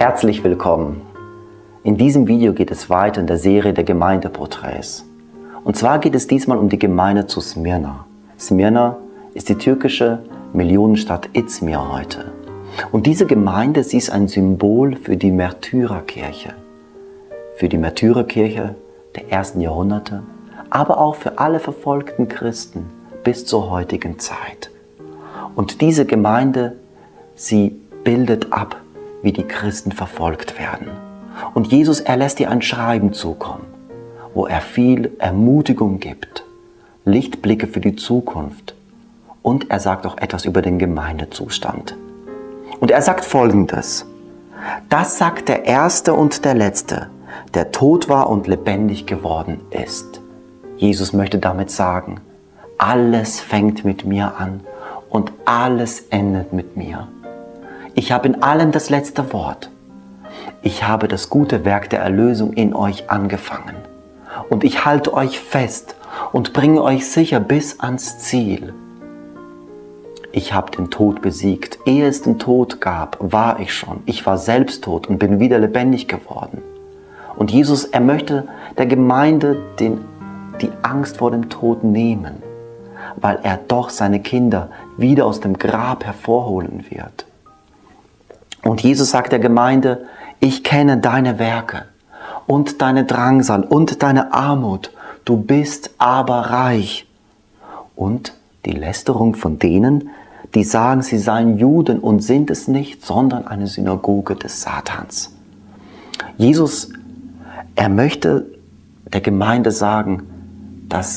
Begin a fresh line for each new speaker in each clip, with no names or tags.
Herzlich willkommen! In diesem Video geht es weiter in der Serie der Gemeindeporträts. Und zwar geht es diesmal um die Gemeinde zu Smyrna. Smyrna ist die türkische Millionenstadt Izmir heute. Und diese Gemeinde, sie ist ein Symbol für die Märtyrerkirche. Für die Märtyrerkirche der ersten Jahrhunderte, aber auch für alle verfolgten Christen bis zur heutigen Zeit. Und diese Gemeinde, sie bildet ab, wie die Christen verfolgt werden. Und Jesus, er lässt ihr ein Schreiben zukommen, wo er viel Ermutigung gibt, Lichtblicke für die Zukunft und er sagt auch etwas über den Gemeindezustand. Und er sagt Folgendes: Das sagt der Erste und der Letzte, der tot war und lebendig geworden ist. Jesus möchte damit sagen, alles fängt mit mir an und alles endet mit mir. Ich habe in allem das letzte Wort. Ich habe das gute Werk der Erlösung in euch angefangen. Und ich halte euch fest und bringe euch sicher bis ans Ziel. Ich habe den Tod besiegt. Ehe es den Tod gab, war ich schon. Ich war selbst tot und bin wieder lebendig geworden. Und Jesus, er möchte der Gemeinde die Angst vor dem Tod nehmen, weil er doch seine Kinder wieder aus dem Grab hervorholen wird. Und Jesus sagt der Gemeinde, ich kenne deine Werke und deine Drangsal und deine Armut, du bist aber reich. Und die Lästerung von denen, die sagen, sie seien Juden und sind es nicht, sondern eine Synagoge des Satans. Jesus, er möchte der Gemeinde sagen, dass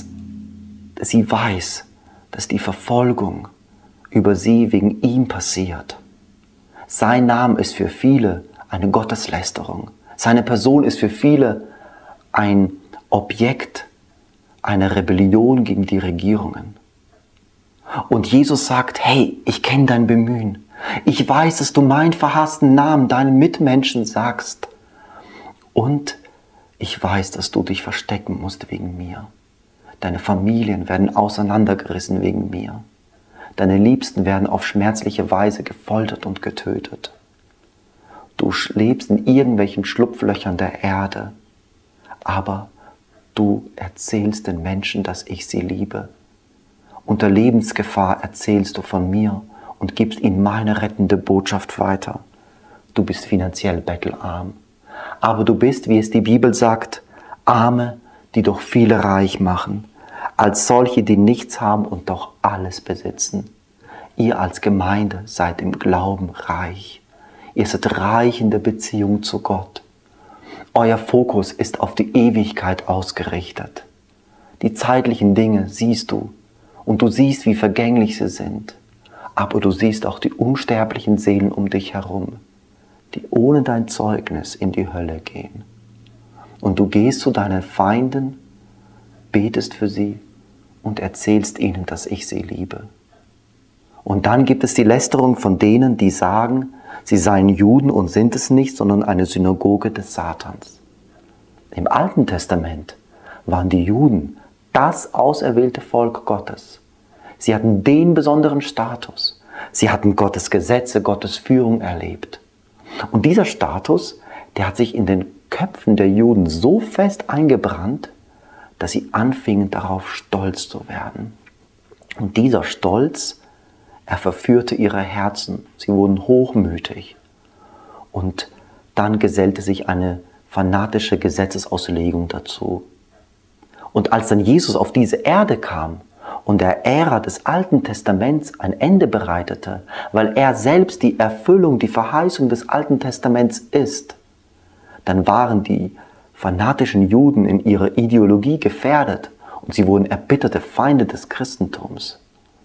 sie weiß, dass die Verfolgung über sie wegen ihm passiert. Sein Name ist für viele eine Gotteslästerung. Seine Person ist für viele ein Objekt einer Rebellion gegen die Regierungen. Und Jesus sagt, hey, ich kenne dein Bemühen. Ich weiß, dass du meinen verhassten Namen deinen Mitmenschen sagst. Und ich weiß, dass du dich verstecken musst wegen mir. Deine Familien werden auseinandergerissen wegen mir. Deine Liebsten werden auf schmerzliche Weise gefoltert und getötet. Du lebst in irgendwelchen Schlupflöchern der Erde, aber du erzählst den Menschen, dass ich sie liebe. Unter Lebensgefahr erzählst du von mir und gibst ihnen meine rettende Botschaft weiter. Du bist finanziell bettelarm, aber du bist, wie es die Bibel sagt, Arme, die doch viele reich machen, als solche, die nichts haben und doch alles besitzen. Ihr als Gemeinde seid im Glauben reich. Ihr seid reich in der Beziehung zu Gott. Euer Fokus ist auf die Ewigkeit ausgerichtet. Die zeitlichen Dinge siehst du und du siehst, wie vergänglich sie sind. Aber du siehst auch die unsterblichen Seelen um dich herum, die ohne dein Zeugnis in die Hölle gehen. Und du gehst zu deinen Feinden, betest für sie und erzählst ihnen, dass ich sie liebe. Und dann gibt es die Lästerung von denen, die sagen, sie seien Juden und sind es nicht, sondern eine Synagoge des Satans. Im Alten Testament waren die Juden das auserwählte Volk Gottes. Sie hatten den besonderen Status. Sie hatten Gottes Gesetze, Gottes Führung erlebt. Und dieser Status, der hat sich in den Köpfen der Juden so fest eingebrannt, dass sie anfingen, darauf stolz zu werden. Und dieser Stolz, er verführte ihre Herzen. Sie wurden hochmütig. Und dann gesellte sich eine fanatische Gesetzesauslegung dazu. Und als dann Jesus auf diese Erde kam und der Ära des Alten Testaments ein Ende bereitete, weil er selbst die Erfüllung, die Verheißung des Alten Testaments ist, dann waren die fanatischen Juden in ihrer Ideologie gefährdet und sie wurden erbitterte Feinde des Christentums.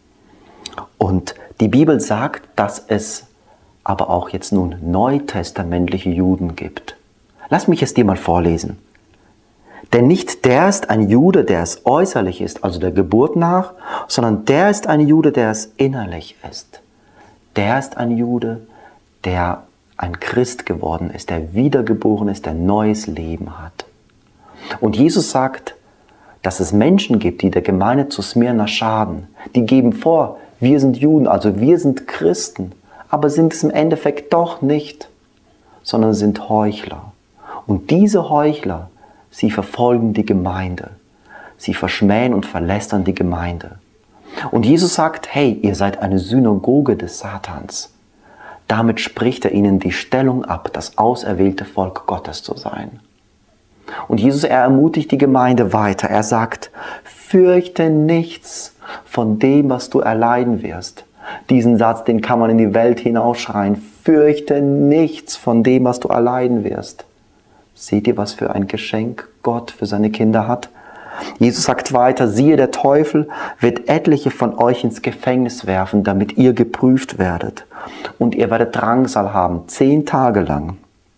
Und die Bibel sagt, dass es aber auch jetzt nun neutestamentliche Juden gibt. Lass mich es dir mal vorlesen. Denn nicht der ist ein Jude, der es äußerlich ist, also der Geburt nach, sondern der ist ein Jude, der es innerlich ist. Der ist ein Jude, der ein Christ geworden ist, der wiedergeboren ist, der neues Leben hat. Und Jesus sagt, dass es Menschen gibt, die der Gemeinde zu Smyrna schaden. Die geben vor, wir sind Juden, also wir sind Christen, aber sind es im Endeffekt doch nicht, sondern sind Heuchler. Und diese Heuchler, sie verfolgen die Gemeinde. Sie verschmähen und verlästern die Gemeinde. Und Jesus sagt, hey, ihr seid eine Synagoge des Satans. Damit spricht er ihnen die Stellung ab, das auserwählte Volk Gottes zu sein. Und Jesus, er ermutigt die Gemeinde weiter. Er sagt, fürchte nichts von dem, was du erleiden wirst. Diesen Satz, den kann man in die Welt hinausschreien. Fürchte nichts von dem, was du erleiden wirst. Seht ihr, was für ein Geschenk Gott für seine Kinder hat? Jesus sagt weiter, siehe, der Teufel wird etliche von euch ins Gefängnis werfen, damit ihr geprüft werdet. Und ihr werdet Drangsal haben, 10 Tage lang.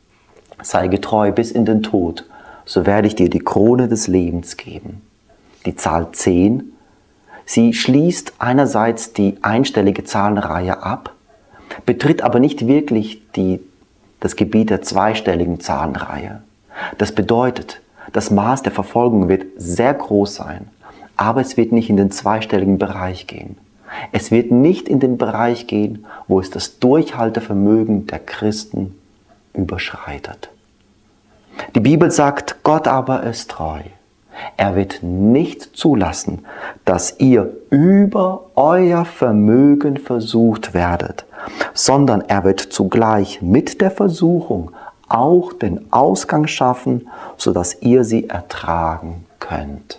Sei getreu bis in den Tod, so werde ich dir die Krone des Lebens geben. Die Zahl 10, sie schließt einerseits die einstellige Zahlenreihe ab, betritt aber nicht wirklich das Gebiet der zweistelligen Zahlenreihe. Das bedeutet, das Maß der Verfolgung wird sehr groß sein, aber es wird nicht in den zweistelligen Bereich gehen. Es wird nicht in den Bereich gehen, wo es das Durchhaltevermögen der Christen überschreitet. Die Bibel sagt, Gott aber ist treu. Er wird nicht zulassen, dass ihr über euer Vermögen versucht werdet, sondern er wird zugleich mit der Versuchung auch den Ausgang schaffen, sodass ihr sie ertragen könnt.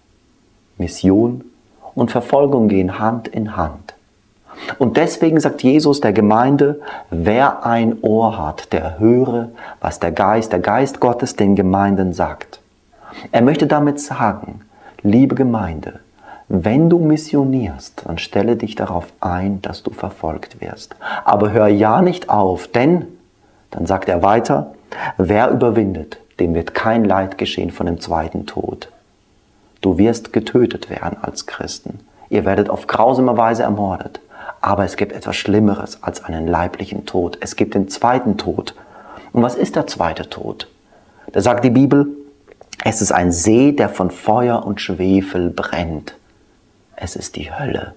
Mission und Verfolgung gehen Hand in Hand. Und deswegen sagt Jesus der Gemeinde, wer ein Ohr hat, der höre, was der Geist Gottes den Gemeinden sagt. Er möchte damit sagen, liebe Gemeinde, wenn du missionierst, dann stelle dich darauf ein, dass du verfolgt wirst. Aber hör ja nicht auf, denn, dann sagt er weiter, wer überwindet, dem wird kein Leid geschehen von dem zweiten Tod. Du wirst getötet werden als Christen. Ihr werdet auf grausame Weise ermordet. Aber es gibt etwas Schlimmeres als einen leiblichen Tod. Es gibt den zweiten Tod. Und was ist der zweite Tod? Da sagt die Bibel, es ist ein See, der von Feuer und Schwefel brennt. Es ist die Hölle.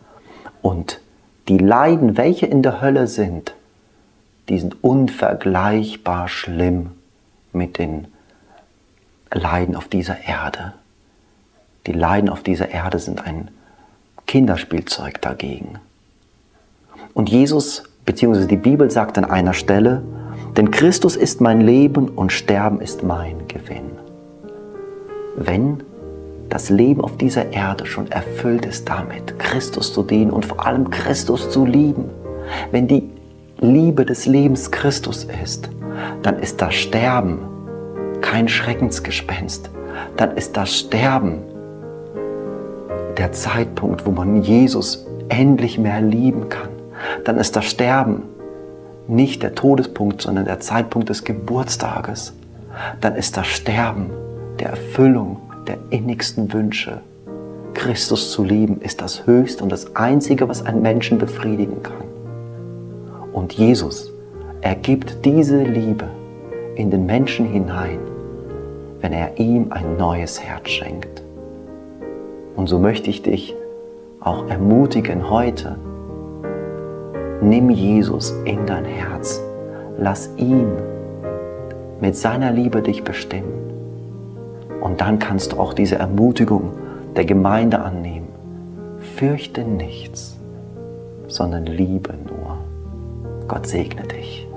Und die Leiden, welche in der Hölle sind, die sind unvergleichbar schlimm mit den Leiden auf dieser Erde. Die Leiden auf dieser Erde sind ein Kinderspielzeug dagegen. Und Jesus, beziehungsweise die Bibel sagt an einer Stelle, denn Christus ist mein Leben und Sterben ist mein Gewinn. Wenn das Leben auf dieser Erde schon erfüllt ist damit, Christus zu dienen und vor allem Christus zu lieben, wenn die Liebe des Lebens Christus ist, dann ist das Sterben kein Schreckensgespenst. Dann ist das Sterben der Zeitpunkt, wo man Jesus endlich mehr lieben kann. Dann ist das Sterben nicht der Todespunkt, sondern der Zeitpunkt des Geburtstages. Dann ist das Sterben der Erfüllung der innigsten Wünsche. Christus zu lieben ist das Höchste und das Einzige, was einen Menschen befriedigen kann. Und Jesus, er gibt diese Liebe in den Menschen hinein, wenn er ihm ein neues Herz schenkt. Und so möchte ich dich auch ermutigen heute, nimm Jesus in dein Herz, lass ihn mit seiner Liebe dich bestimmen. Und dann kannst du auch diese Ermutigung der Gemeinde annehmen. Fürchte nichts, sondern liebe nur. Gott segne dich.